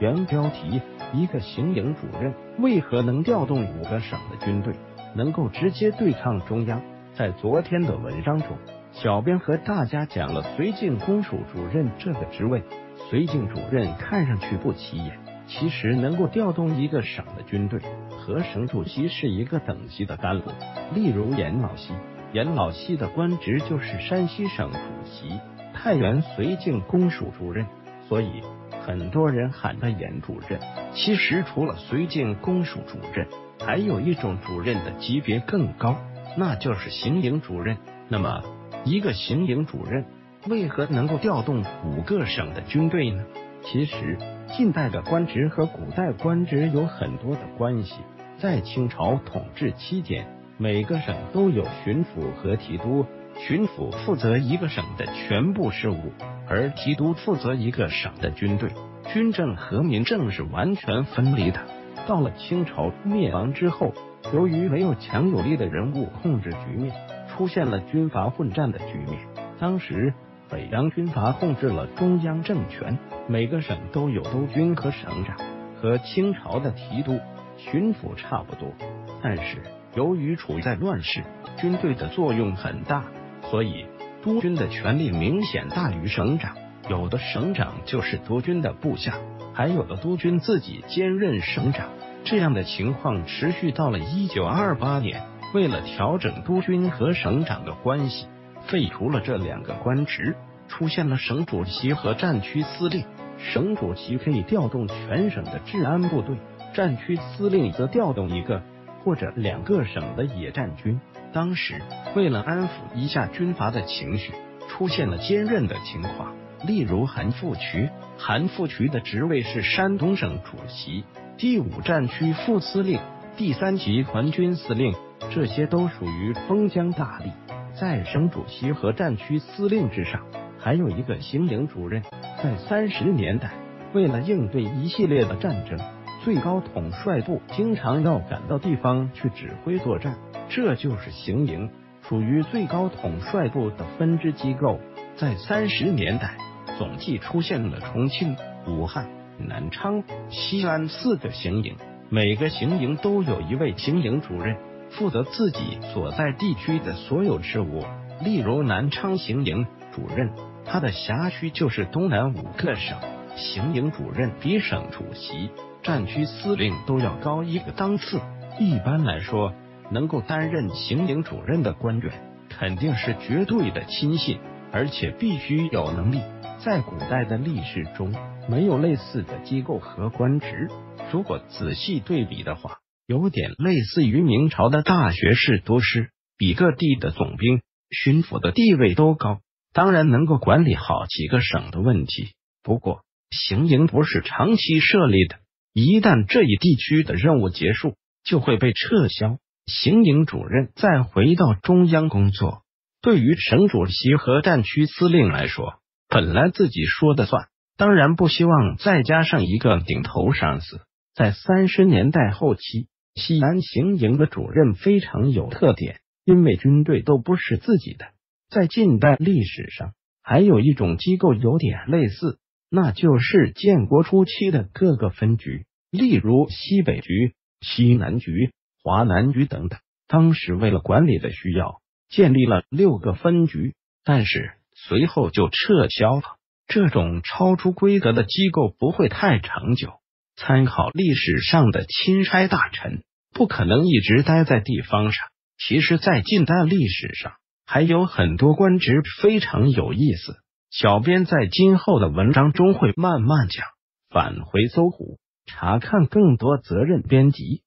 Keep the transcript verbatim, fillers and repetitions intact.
原标题：一个行营主任为何能调动五个省的军队，能够直接对抗中央？在昨天的文章中，小编和大家讲了绥靖公署主任这个职位。绥靖主任看上去不起眼，其实能够调动一个省的军队，和省主席是一个等级的干部。例如严老西，严老西的官职就是山西省主席，太原绥靖公署主任，所以很多人喊他严主任。其实除了绥靖公署主任，还有一种主任的级别更高，那就是行营主任。那么一个行营主任为何能够调动五个省的军队呢？其实近代的官职和古代官职有很多的关系。在清朝统治期间，每个省都有巡抚和提督，巡抚负责一个省的全部事务，而提督负责一个省的军队。军政和民政是完全分离的。到了清朝灭亡之后，由于没有强有力的人物控制局面，出现了军阀混战的局面。当时北洋军阀控制了中央政权，每个省都有督军和省长，和清朝的提督、巡抚差不多。但是由于处在乱世，军队的作用很大，所以督军的权力明显大于省长。有的省长就是督军的部下，还有的督军自己兼任省长。这样的情况持续到了一九二八年，为了调整督军和省长的关系，废除了这两个官职，出现了省主席和战区司令。省主席可以调动全省的治安部队，战区司令则调动一个或者两个省的野战军。当时为了安抚一下军阀的情绪，出现了兼任的情况。例如韩复渠，韩复渠的职位是山东省主席、第五战区副司令、第三级团军司令，这些都属于封疆大吏。在省主席和战区司令之上，还有一个行营主任。在三十年代，为了应对一系列的战争，最高统帅部经常要赶到地方去指挥作战，这就是行营，属于最高统帅部的分支机构。在三十年代，总计出现了重庆、武汉、南昌、西安四个行营，每个行营都有一位行营主任，负责自己所在地区的所有事务。例如南昌行营主任，他的辖区就是东南五个省。行营主任比省主席、战区司令都要高一个档次。一般来说，能够担任行营主任的官员肯定是绝对的亲信，而且必须有能力。在古代的历史中，没有类似的机构和官职。如果仔细对比的话，有点类似于明朝的大学士督师，比各地的总兵、巡抚的地位都高，当然能够管理好几个省的问题。不过行营不是长期设立的，一旦这一地区的任务结束，就会被撤销，行营主任再回到中央工作。对于省主席和战区司令来说，本来自己说的算，当然不希望再加上一个顶头上司。在三十年代后期，西安行营的主任非常有特点，因为军队都不是自己的。在近代历史上，还有一种机构有点类似，那就是建国初期的各个分局，例如西北局、西南局、华南局等等。当时为了管理的需要，建立了六个分局，但是随后就撤销了。这种超出规格的机构不会太长久。参考历史上的钦差大臣，不可能一直待在地方上。其实在近代历史上，还有很多官职非常有意思，小编在今后的文章中会慢慢讲。返回搜狐，查看更多责任编辑。